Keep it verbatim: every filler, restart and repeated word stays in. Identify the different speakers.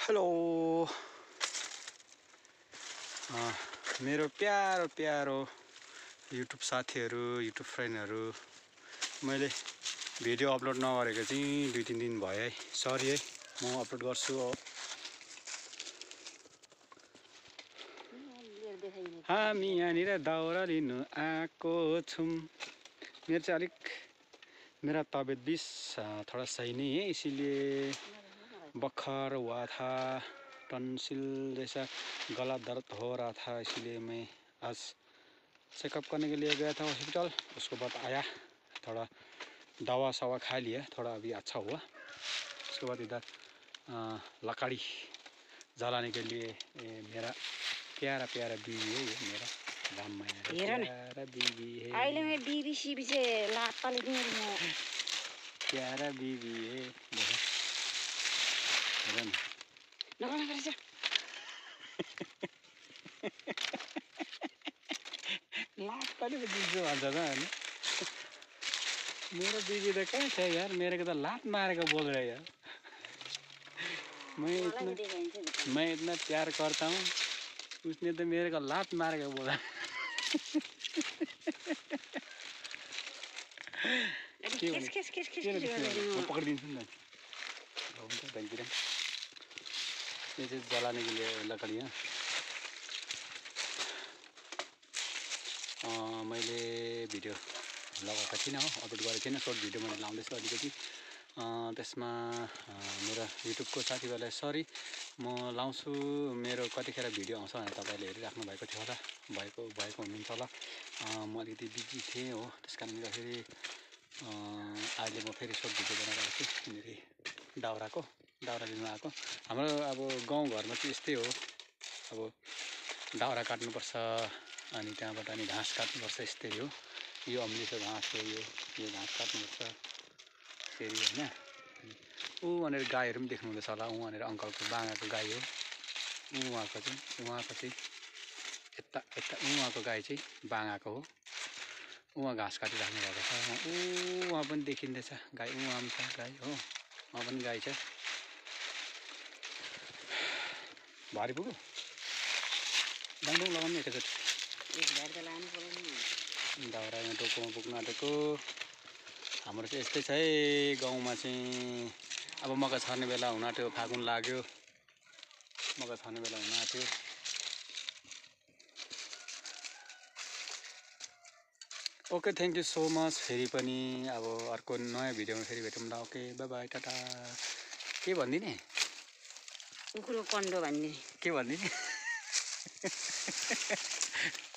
Speaker 1: Hello मेरो प्यारो प्यारो युट्युब साथीहरू युट्युब फ्रेन्डहरू मैले भिडियो अपलोड नगरेको चाहिँ दुई तीन दिन भयो है सरी है म अपलोड गर्छु हो हामी यहाँनिर दाउरा लिनु आएको छौं मेरो चाहिँ अलिक मेरा तबियत बीस थोड़ा सही नहीं है इसीलिए बुखार हुआ था टंसिल जैसा गला दर्द हो रहा था इसलिए मैं आज चेकअप करने के लिए गया था हॉस्पिटल। उसके बाद आया थोड़ा दवा सवा खा लिया थोड़ा अभी अच्छा हुआ। उसके बाद इधर लकड़ी जलाने के लिए मेरा प्यारा प्यारा बीवी है ये मेरा गाँव में प्यारा बीवी है
Speaker 2: अहिले मैं बीवी सीबी से लापाले दिनु म
Speaker 1: प्यारा बीवी है देखो हेर न
Speaker 2: नगर्नु पर्छ
Speaker 1: लापाले दिन्छु भन्छ त हैन मेरो बीवी त कहाँ छ यार मेरे को तो लात मारेको बोल रहा है यार मैं इतना मैं इतना प्यार करता हूँ उसने तो मेरे को लात मारेको बोला
Speaker 2: किस किस किस किस
Speaker 1: म पकडिदिन्छु नि हुन्छ धन्किरा ये चाहिँ जलाने के लिए लकड़ी है मैले भिडियो लगाएको थिइनँ हो अपलोड गरेको थिइनँ सर्ट भिडियो मैले लाउँदैछु अलिकति त्यसमा मेरो युट्युबको साथीभाइलाई सरी म लाउँछु मेरो कतिखेर भिडियो आउँछ भनेर तपाईँले हेरिराख्नु भएको थियो होला भएको भएको हुनुहुन्छ होला म अलिकति बिजी थिएँ हो त्यसकारणले गर्दाखेरि अहिले म फेरि सर्ट भिडियो बनाइरहेको छु यहाँनिर दाउराको दाउरा लिनु आएको हाम्रो अब गाउँघरमा चाहिँ यस्तै हो अब दाउरा काट्नुपर्छ अनि त्यहाँबाट अनि घाँस काट्नुपर्छ यस्तै हो यो अम्लिसो घाँस हो यो यो घाँस काट्नुपर्छ फेरि होइन ऊ भनेर गाईहरू पनि देख्नुहुँदैछ होला ऊ भनेर अङ्कलको बाँगाको गाई हो ऊ उहाँको चाहिँ उहाँको चाहिँ यता यता उहाँको गाई चाहिँ बाँगाको हो उहाँ घाँस काटिराख्नु भएको छ ऊ उहाँ पनि देखिँदैछ गाई उहाँ पनि छ गाई हो उहाँ पनि गाई छ भारी पुग्यो दाङदुङ लगाउनु एकैचोटि दाउरा यहाँ टोकोमा पुग्न आँटेको हाम्रो चाहिँ यस्तै छ है गाउँमा चाहिँ अब मकै छर्ने बेला हुन आँट्यो फागुन लाग्यो मकै छर्ने बेला हुन आँट्यो okay thank you so much फेरि पनि अब अर्को नयाँ भिडियोमा फेरि भेटौँ ल ओके बाई बाई टाटा के भनिदिने
Speaker 2: कुकुरको कन्डो भन्ने
Speaker 1: के भनिदिने